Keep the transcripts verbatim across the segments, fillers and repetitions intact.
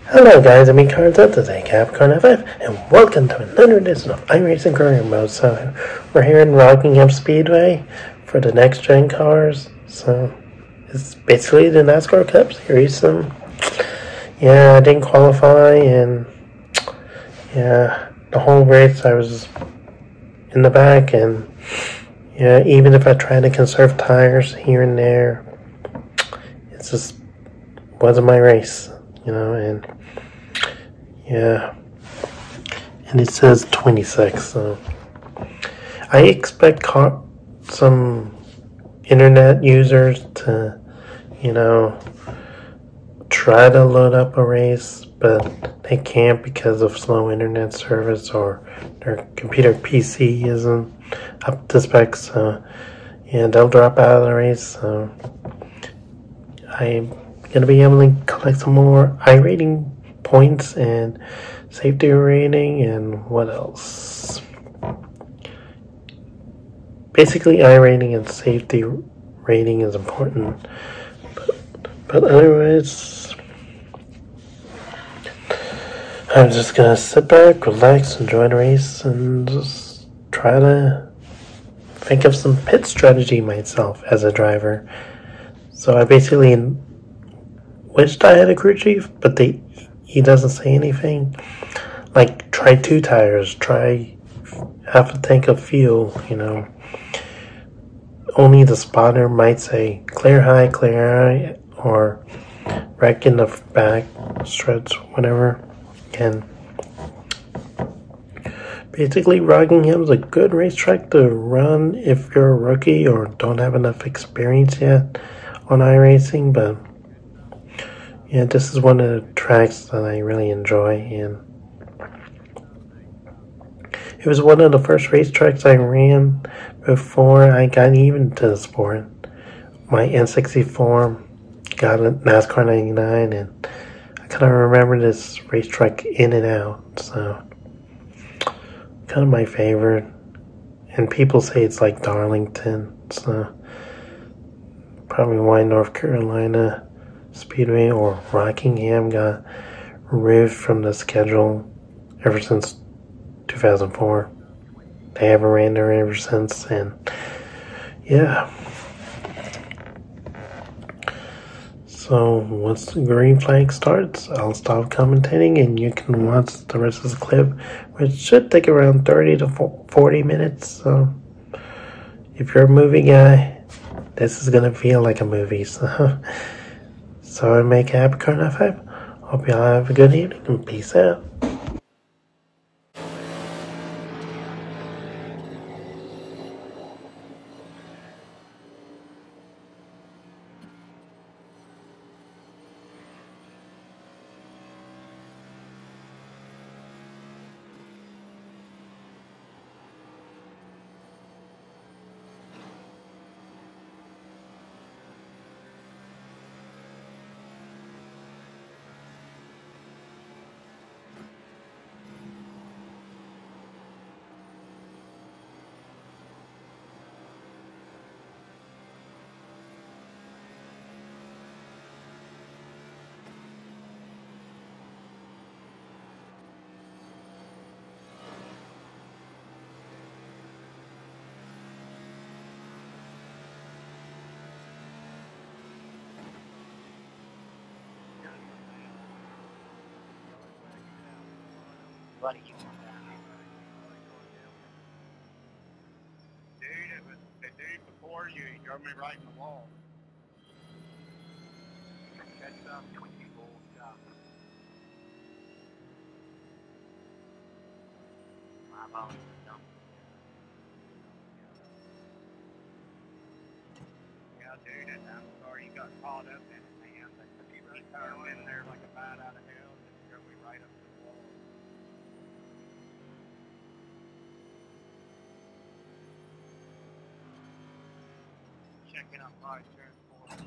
Hello guys, I'm Karlo today, Capricorn F F, and welcome to another edition of iRacing Career Mode. So, we're here in Rockingham Speedway for the next gen cars. So, it's basically the NASCAR Cup Series. So, yeah, I didn't qualify, and yeah, the whole race I was in the back, and yeah, even if I tried to conserve tires here and there, it just wasn't my race, you know, and yeah, and it says twenty-six, so I expect car some internet users to, you know, try to load up a race, but they can't because of slow internet service or their computer P C isn't up to specs, so yeah, they'll drop out of the race. So I'm gonna be able to collect some more iRating points and safety rating, and what else? Basically, iRating and safety rating is important, but, but otherwise, I'm just gonna sit back, relax, enjoy the race, and just try to think of some pit strategy myself as a driver. So I basically wished I had a crew chief, but they he doesn't say anything. Like, try two tires, try half a tank of fuel, you know. Only the spotter might say clear high, clear high, or wreck in the back stretch, whatever. And basically, Rockingham's a good racetrack to run if you're a rookie or don't have enough experience yet on iRacing, but yeah, this is one of the tracks that I really enjoy, and it was one of the first racetracks I ran before I got even to the sport. My N sixty-four got a NASCAR ninety-nine, and I kind of remember this racetrack in and out, so kind of my favorite. And people say it's like Darlington, so probably why North Carolina Speedway or Rockingham got removed from the schedule ever since two thousand four. They haven't ran there ever since, and yeah. So once the green flag starts, I'll stop commentating and you can watch the rest of the clip, which should take around thirty to forty minutes. So if you're a movie guy, this is gonna feel like a movie. So So I make Capricorn F F. Hope y'all have a good evening and peace out. Buddy, you Dude, it was the dude before you. He drove me right in the wall. Catch up, people. Yeah. my bones don't. Yeah, dude, and I'm sorry you got caught up in it, man. But he really turned in there like a bat out of hell and just drove me right up to the wall. Checking out my transport.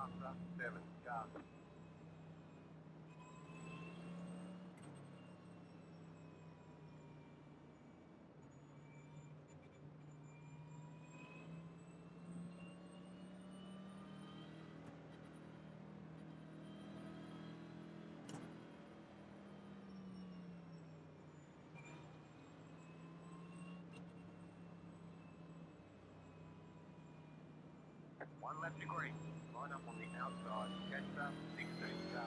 Alpha seven, go. One left to green. Line up on the outside. Catch up, sixteen, go.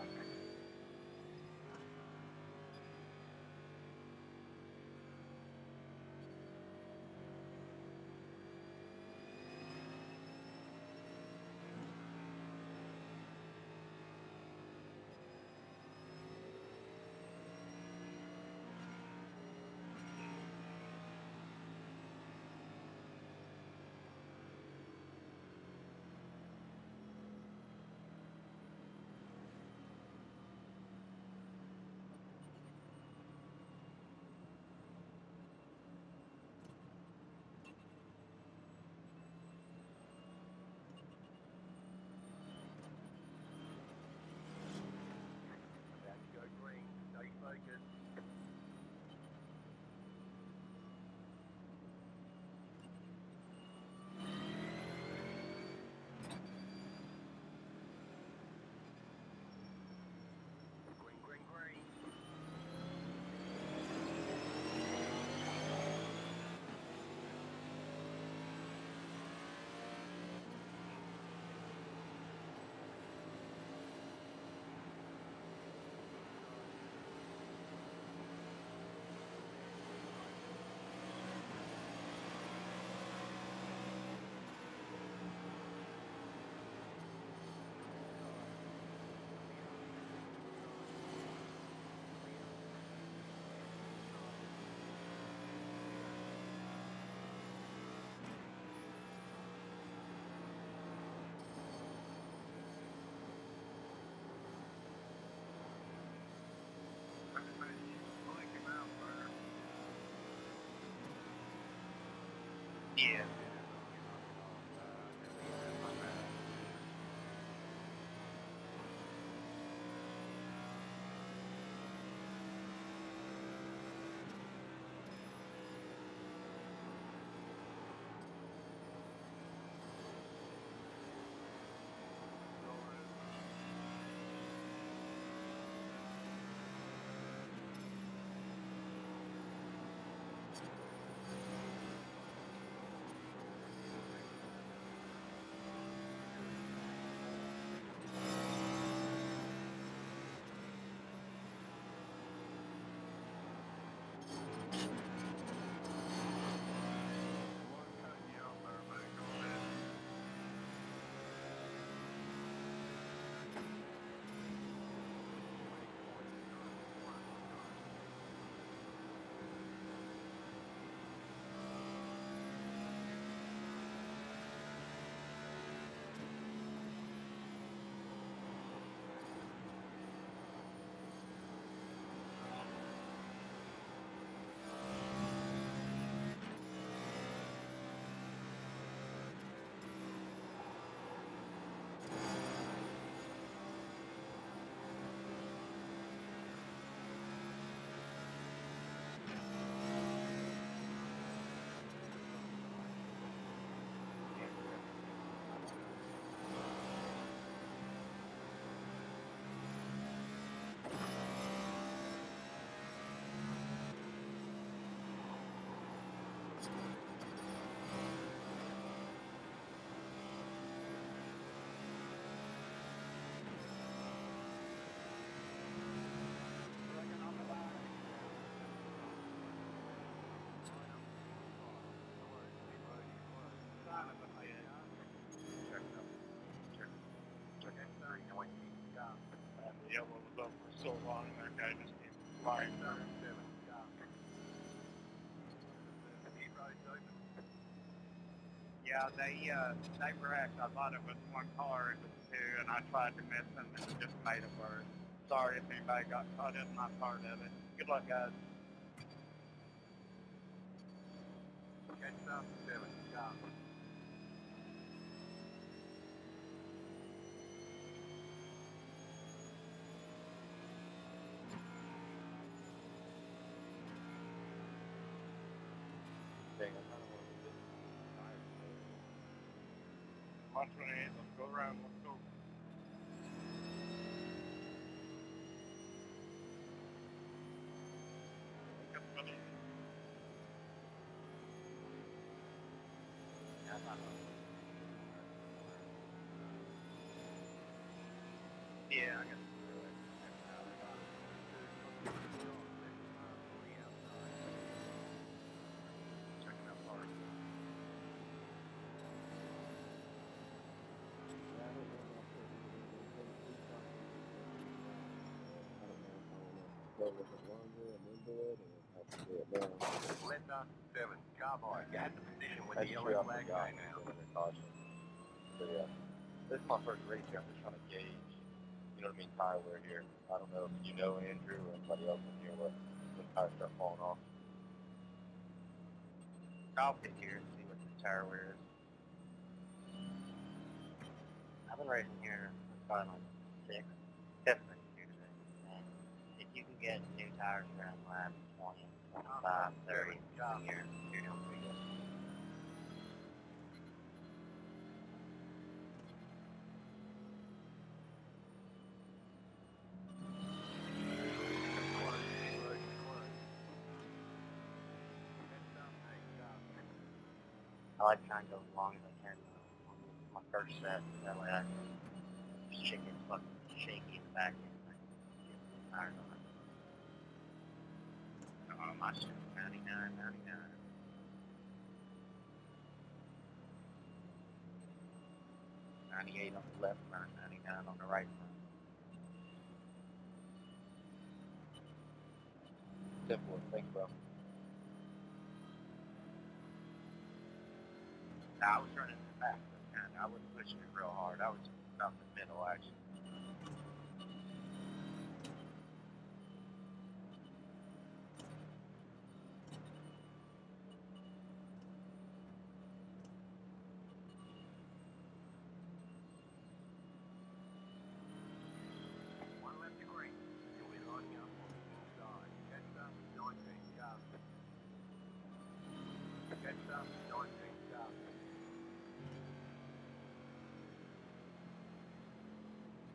About to go green. Stay focused. Green, green, green. Yeah. The yellow was up for so long, that guy just came flying through. Yeah, they uh, they wrecked. I thought it was one car, it was two, and I tried to miss them and it just made it worse. Sorry if anybody got caught up, not part of it. Good luck, guys. Catch up, seven, go. one twenty-eight, let's go around, let's go. Everybody. Yeah, I got to do it. Checking out parts. Linda, seven, Cowboy, got the position with the yellow flag guy now. So yeah, this is my first race here. I'm just trying to gauge, you know what I mean, tire wear here. I don't know if you know Andrew or anybody else in here what when tires start falling off. I'll pick here and see what the tire wear is. I've been racing here for probably like six, seven races here today. And if you can get new tires around lap twenty, twenty-five, thirty, you're, you're doing pretty good. I like trying to go as long as I can uh, on my first set, so that way I can shake it fucking shaky in the back end. I can get the tires on it. Oh, my shit's ninety-nine, ninety-nine. ninety-eight on the left front, ninety-nine on the right front. Simple, thanks, bro. I was running in the back, but kind of, I wasn't pushing it real hard. I was about in the middle, actually. One left to green. You'll be loading up on the inside. Catch up, nineteen sharp. Catch up, nineteen sharp.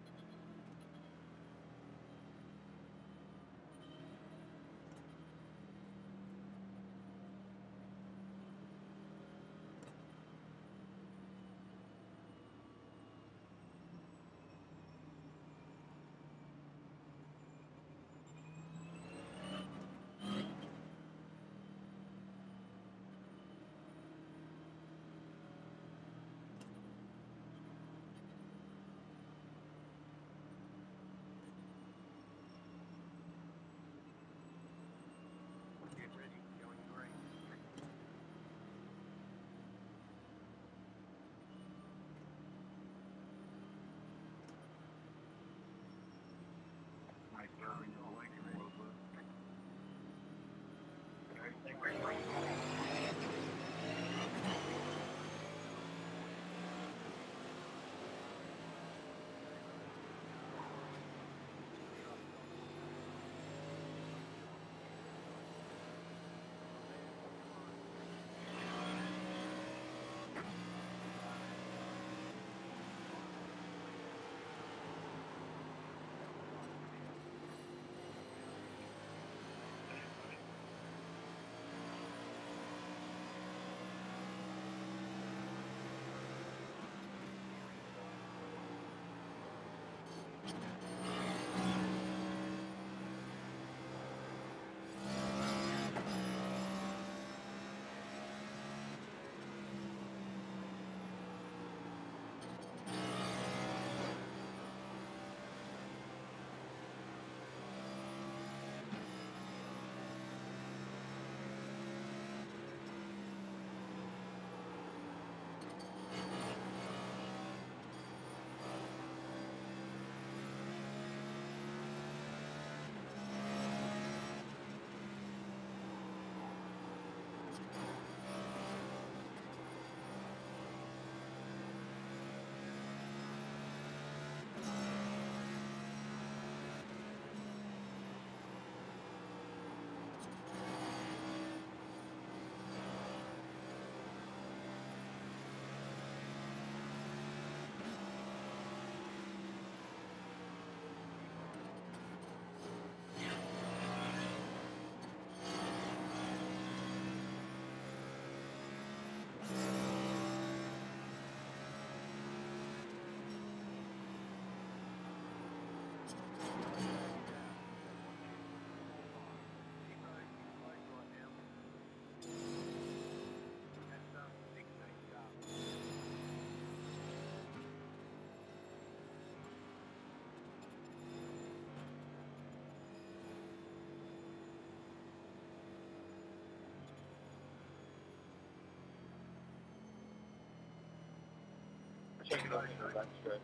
Take it over to the back stretch.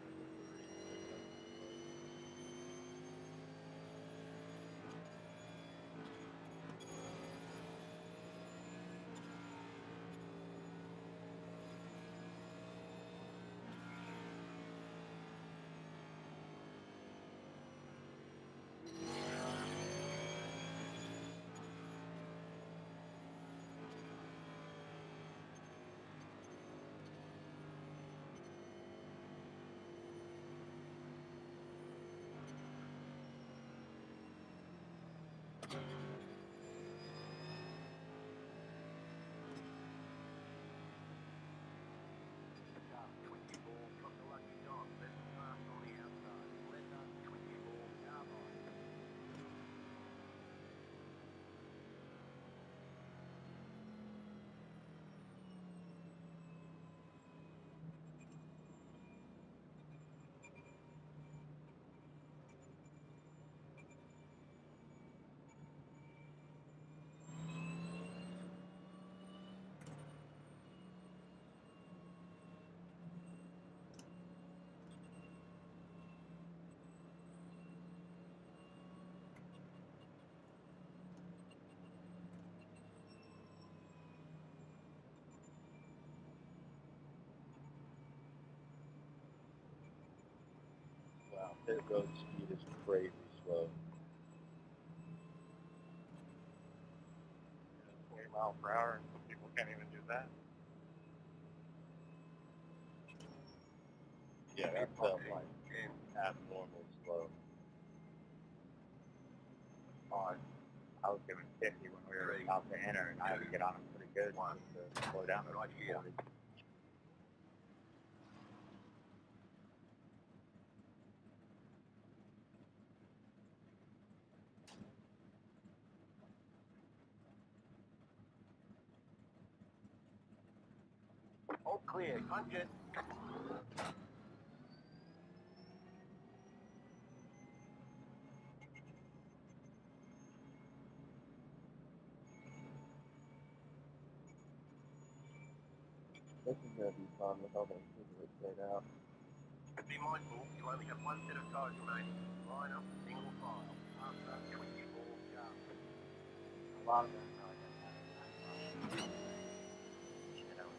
Wow, pit road speed is crazy slow. twenty miles per hour, and some people can't even do that. Yeah, that felt like abnormal slow. On, I was doing fifty when we were about to enter, and I had to get on them pretty good to slow down to Right here. forty. All clear. Punch it. This is going to be fun with all those people that stayed out. Be mindful, you only have one set of cars remaining. Line up, single file. After twenty-four jump. A lot of them probably don't have it that far. You know,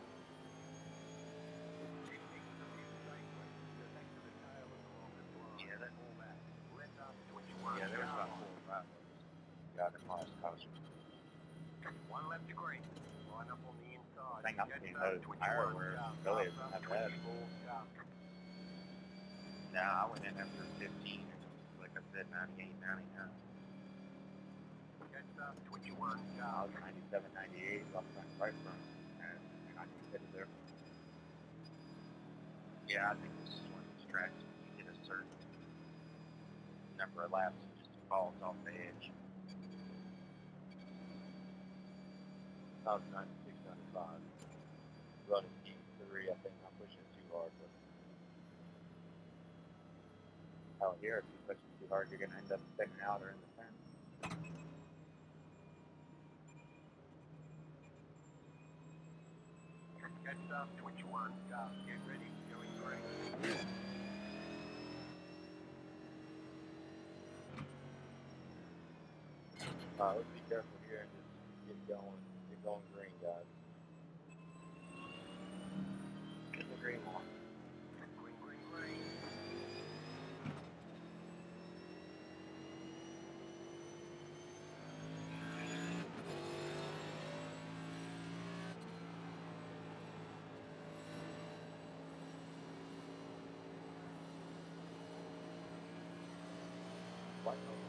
yeah, that, yeah, there was about four or five of us got in Mars coast. One left to green. Line up on the inside. I think I'm seeing those higher where really isn't that bad. Now I went in after fifteen, and like I said, ninety-eight, ninety-nine. twenty-one, I was ninety-seven, ninety-eight, left front, right front, and, and I just hit it there. Yeah, I think this is one of these tracks when you get a certain number of laps, it just falls off the edge. I was ninety-six, ninety-five. Running game three, I think I'm pushing it too hard, but Out here, if you push it too hard, you're going to end up spinning out or in the fence. Catch up, twenty-one, go. Get ready, going green. uh, let's be careful here and just get going. Get going green, guys. Get the green one. Green, green, green. White over.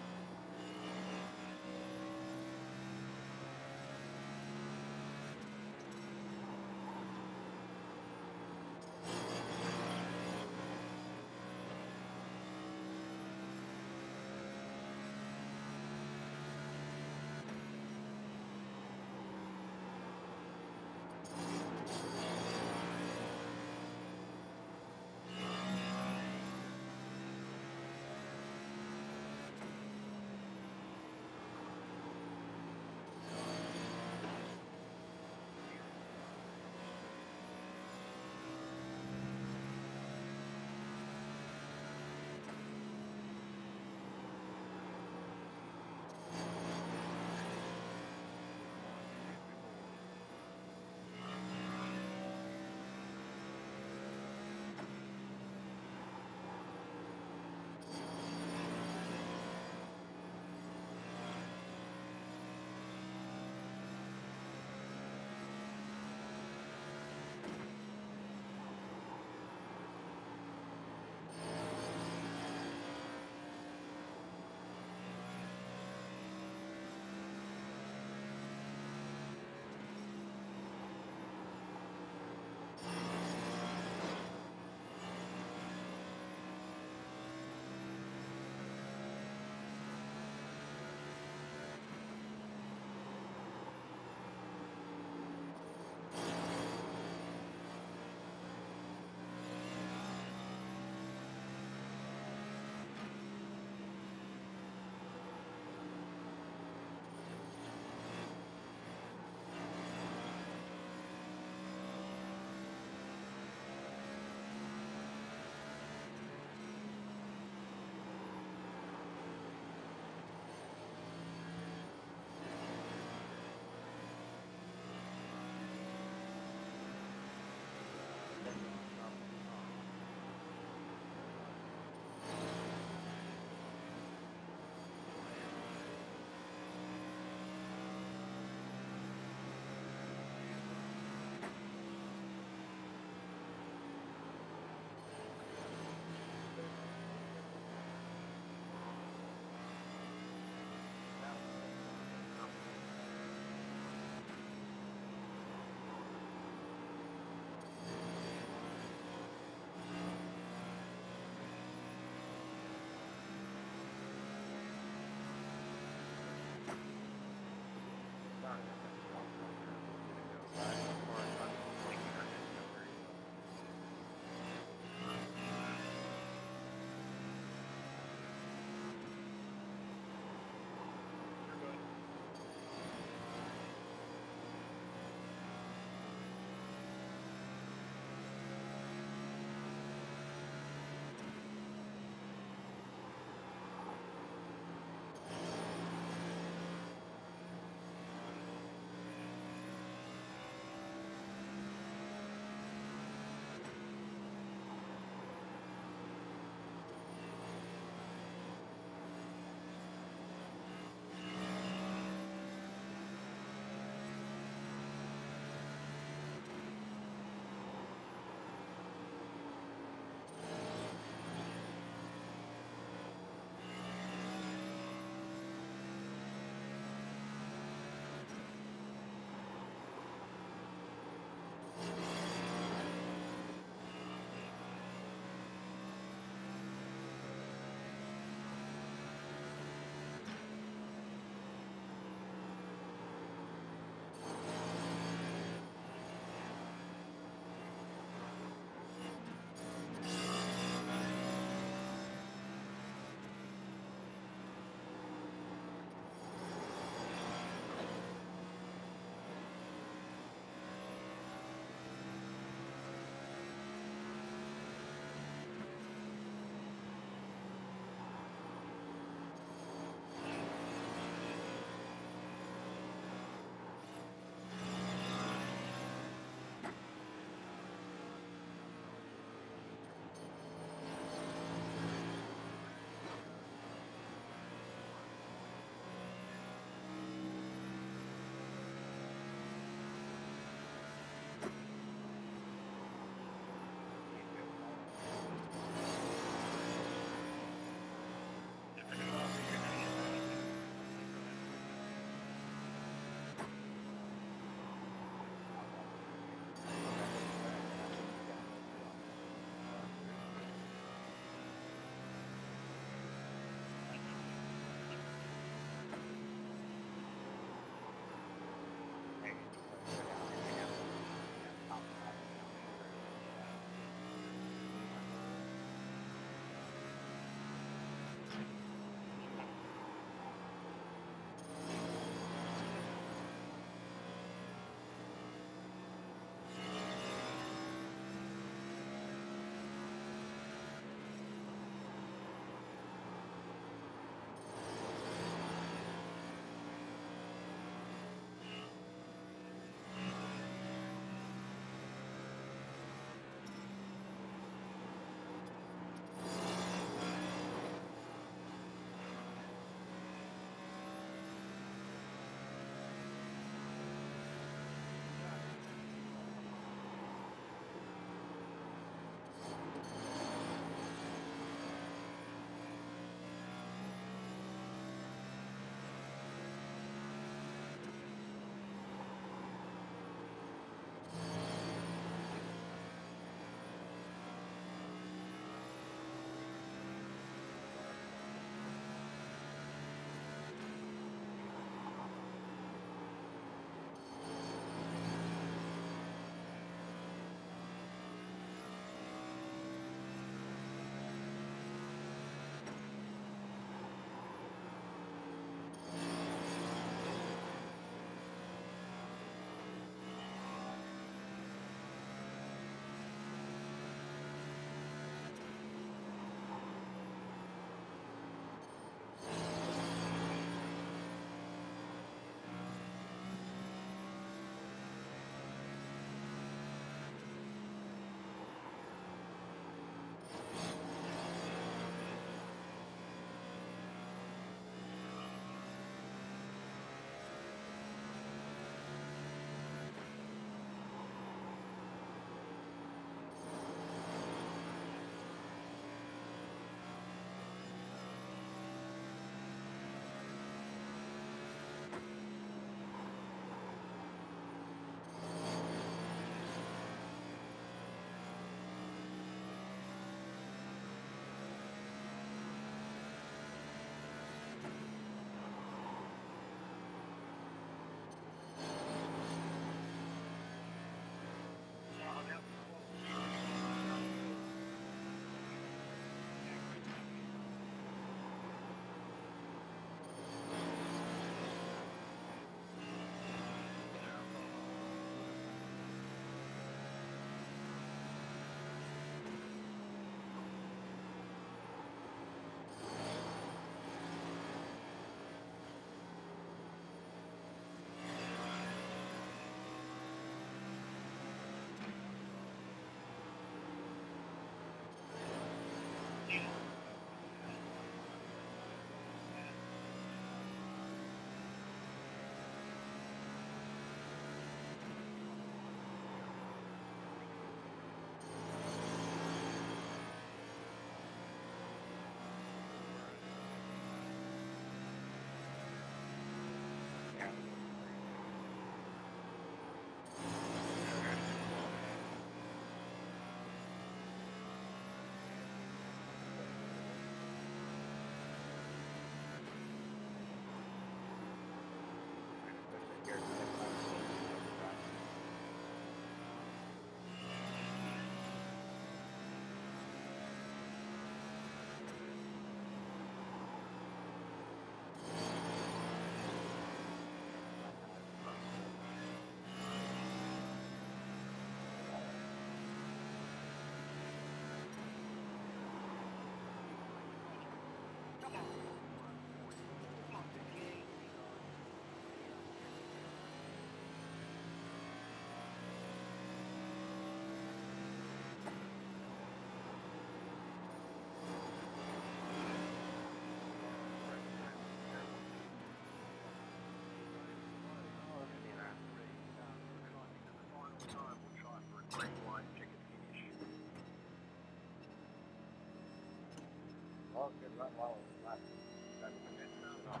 Oh, good run. Wow. Last. That's a good enough.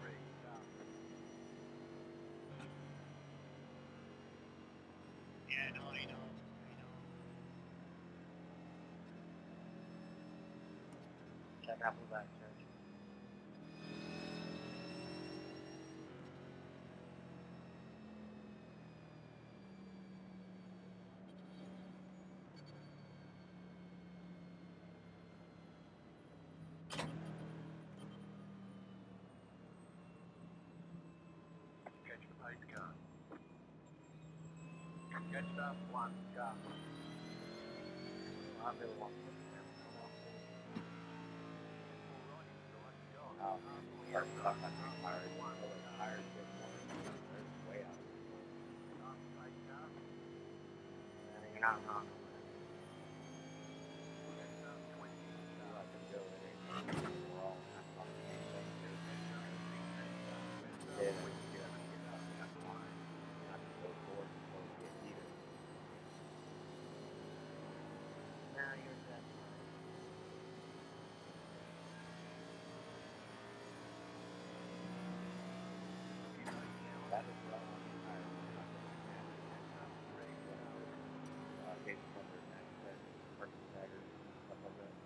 Yeah, no, you know. Check out the back church. Catch the pace car. Catch that one car. I really want to look at them. Um, first off, I think tires, one of those tires get one. They're way out. Uh, you're not wrong. Like a Joe, it ain't. We're all not talking the same thing here. Yeah, we can get up and get up. That's fine. Not to go forward before we get heated. Now you're definitely. That is right on the tires. Uh, gauge numbers, access, parking taggers, stuff like that.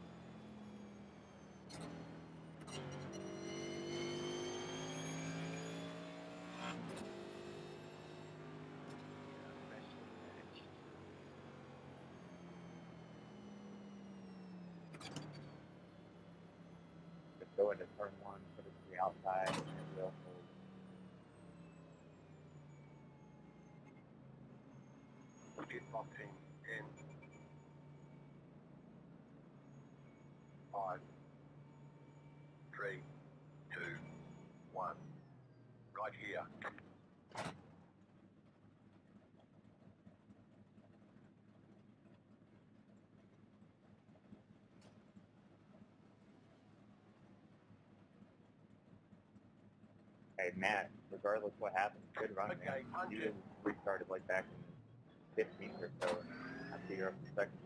Just go into turn one, put it to the outside, and we'll hold. Get locked in. In. Five. Three. Two. One. Right here. Hey, Matt, regardless what happens, good run, Okay, man. one You restarted like back in fifteen or so. I see you're up to second.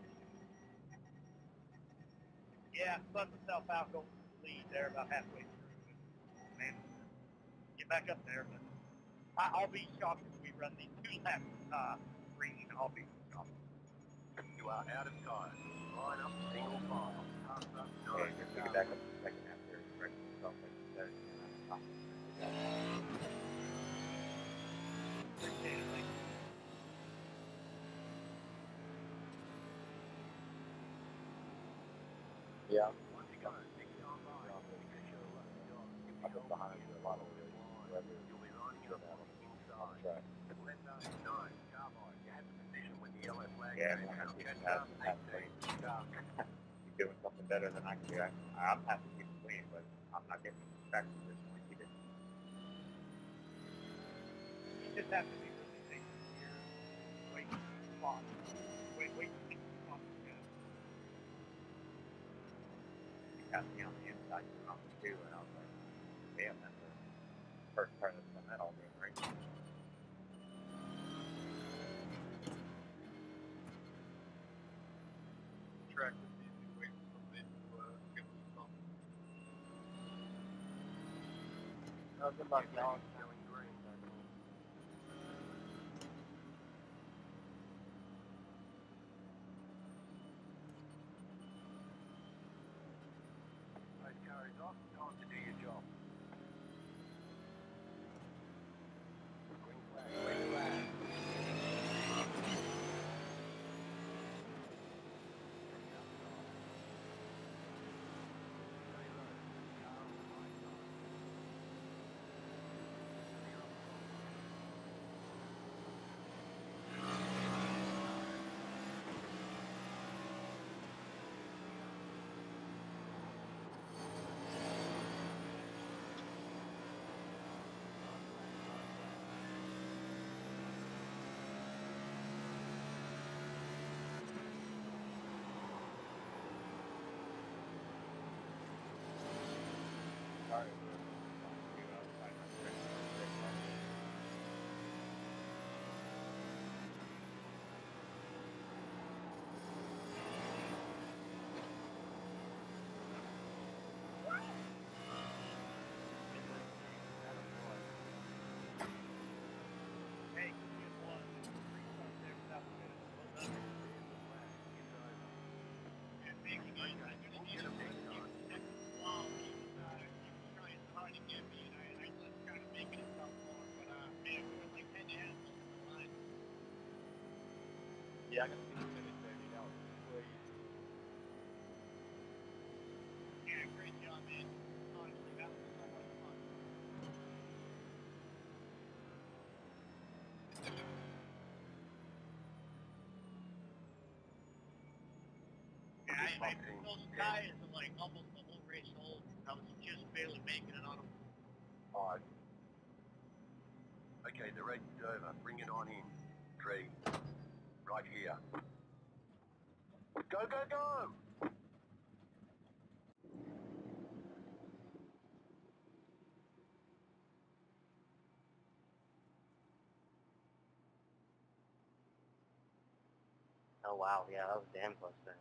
Yeah, let myself out, go lead there about halfway through. Man, get back up there, but I, I'll be shocked if we run these two laps uh, green. I'll be shocked. You are out of time. Line up single file. Pass up Hey, nine. if we get back up to second after correcting yourself like you said, and I'm talking to Appreciate it, thank you. Yeah. Once you go, pick your line. Because you're a lucky dog. I've been behind you a lot of races, wherever You'll be lining you've up been on at the on inside. the track. Let those nine. Carbide. You have the position when the yellow flag Yeah, came man, I out. keep Catch passing up, the pass eighteen. clean. Start. You're doing something better than I can do. I, I'm happy to keep it clean, but I'm not getting track position like you did. You just have to be really patient here. Wait, spot. Wait, wait, wait, spot. You passed me on the inside coming off the two, and I was like, damn, that's the first car that's done that all game, right? Track was easy, waiting for somebody to uh, give us something. Oh, good luck, dog. Showing green. Those car is off. Time to do your job. Green flag. Green flag. Sorry, bro. I was trying not to wreck my Yeah, I got to see you finish there, dude. That was sweet. Yeah, great job, man. Honestly, that was so much fun. Yeah, I, I, those tires are like almost the whole race old. I was just barely making it on them. Alright. Okay, the race is over. Bring it on in. Tree. Right here. Go, go, go! Oh wow, yeah, that was a damn close finish.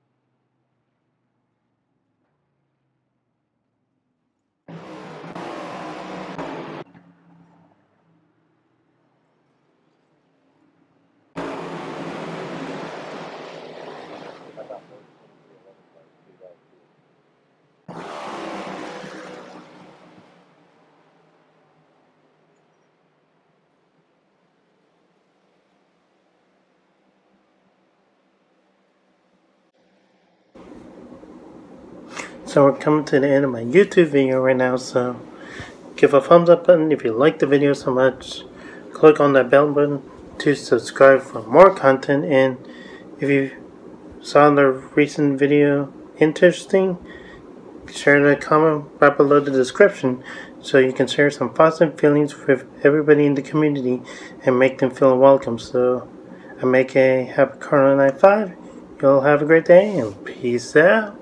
How about those twenty-three eleven players do that too? So we're coming to the end of my YouTube video right now, so give a thumbs up button if you like the video so much. Click on that bell button to subscribe for more content, and if you saw the recent video interesting, share the comment right below the description so you can share some thoughts and feelings with everybody in the community and make them feel welcome. So I make a happy Karlo ninety-five. You'll have a great day and peace out.